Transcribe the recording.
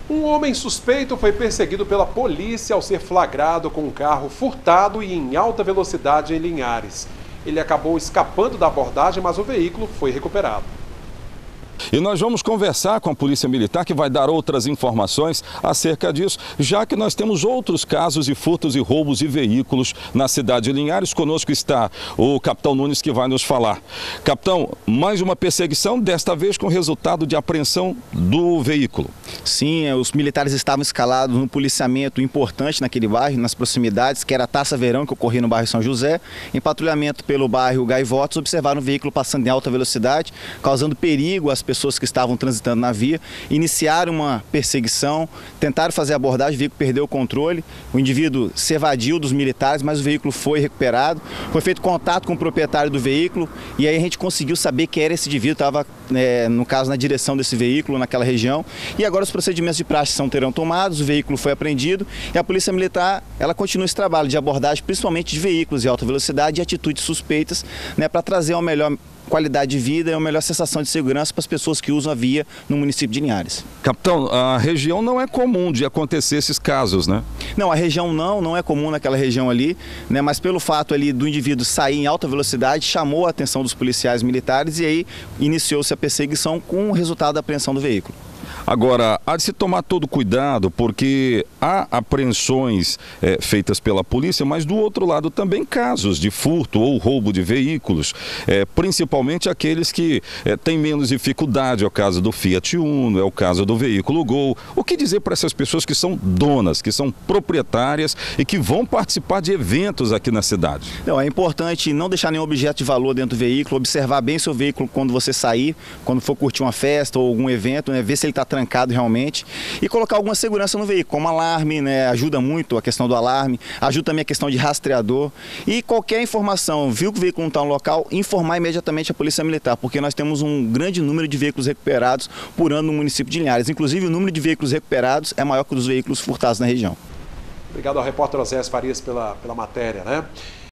Um homem suspeito foi perseguido pela polícia ao ser flagrado com um carro furtado e em alta velocidade em Linhares. Ele acabou escapando da abordagem, mas o veículo foi recuperado. E nós vamos conversar com a Polícia Militar, que vai dar outras informações acerca disso, já que nós temos outros casos de furtos e roubos de veículos na cidade de Linhares. Conosco está o Capitão Nunes, que vai nos falar. Capitão, mais uma perseguição, desta vez com resultado de apreensão do veículo. Sim, os militares estavam escalados num policiamento importante naquele bairro, nas proximidades, que era a Taça Verão, que ocorria no bairro São José. Em patrulhamento pelo bairro Gaivotas, observaram o veículo passando em alta velocidade, causando perigo às pessoas que estavam transitando na via, iniciaram uma perseguição, tentaram fazer a abordagem, o veículo perdeu o controle, o indivíduo se evadiu dos militares, mas o veículo foi recuperado, foi feito contato com o proprietário do veículo e aí a gente conseguiu saber que era esse indivíduo, estava, no caso, na direção desse veículo, naquela região, e agora os procedimentos de praxe terão tomados, o veículo foi apreendido e a Polícia Militar, ela continua esse trabalho de abordagem, principalmente de veículos de alta velocidade e atitudes suspeitas, para trazer uma melhor qualidade de vida e uma melhor sensação de segurança para as pessoas que usam a via no município de Linhares. Capitão, a região não é comum de acontecer esses casos, né? Não, a região não é comum naquela região ali, mas pelo fato ali do indivíduo sair em alta velocidade, chamou a atenção dos policiais militares e aí iniciou-se a perseguição com o resultado da apreensão do veículo. Agora, há de se tomar todo cuidado, porque há apreensões feitas pela polícia, mas do outro lado também casos de furto ou roubo de veículos, principalmente aqueles que têm menos dificuldade, é o caso do Fiat Uno, é o caso do veículo Gol. O que dizer para essas pessoas que são donas, que são proprietárias e que vão participar de eventos aqui na cidade? Não, é importante não deixar nenhum objeto de valor dentro do veículo, observar bem seu veículo quando você sair, quando for curtir uma festa ou algum evento, ver se ele está trancado realmente e colocar alguma segurança no veículo, como alarme, ajuda muito a questão do alarme, ajuda também a questão de rastreador e qualquer informação, viu que o veículo não está no local, informar imediatamente a Polícia Militar, porque nós temos um grande número de veículos recuperados por ano no município de Linhares, inclusive o número de veículos recuperados é maior que o dos veículos furtados na região. Obrigado ao repórter Oséias Farias pela matéria,